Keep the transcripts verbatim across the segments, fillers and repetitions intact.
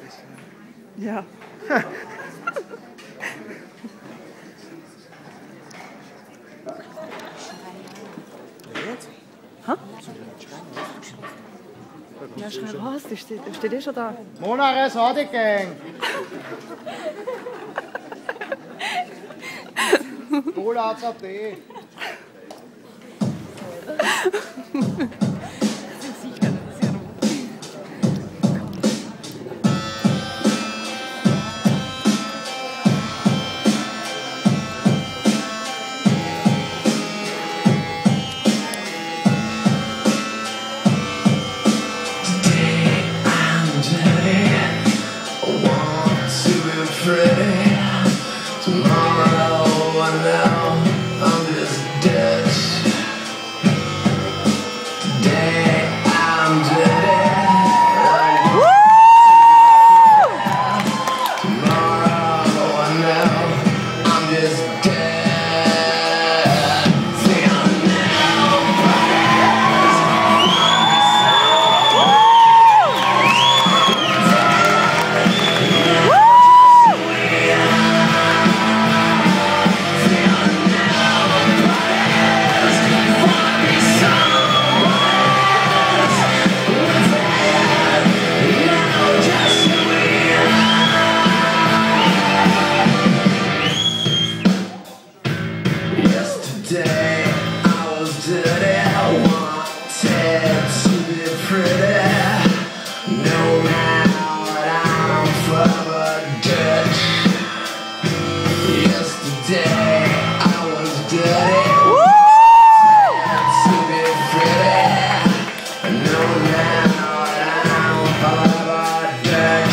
Ja. Hä? Ja, schrei was? Die steht, steht eh schon da. Mona, res hat die Gang. Cola hat's auf die. Tomorrow I know I'm just dead. Today I'm dead. Tomorrow I know I'm just dead. See, I'm Yesterday I was dirty, I wanted to be pretty. No now I'm forever dead. Yesterday I was dirty, wanted to be pretty. No now I'm forever dead.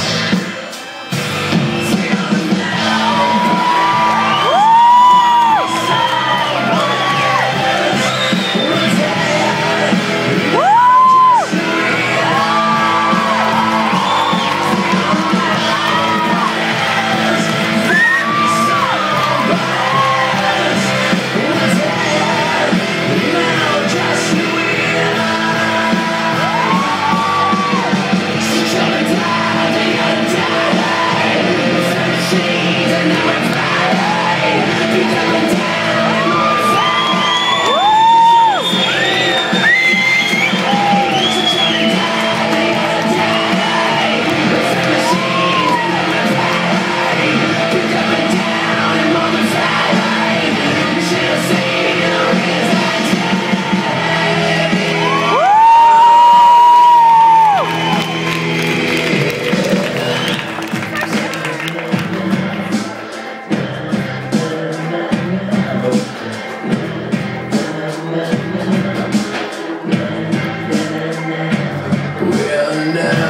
We'll never